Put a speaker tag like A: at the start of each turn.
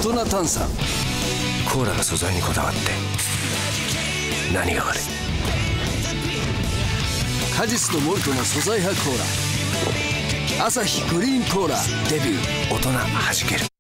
A: 人炭酸。
B: コーラが素材にこだわって何が悪い。
A: 果実とモルトの素材派コーラ、アサヒグリーンコーラ。デビュー。
B: 大人はじける。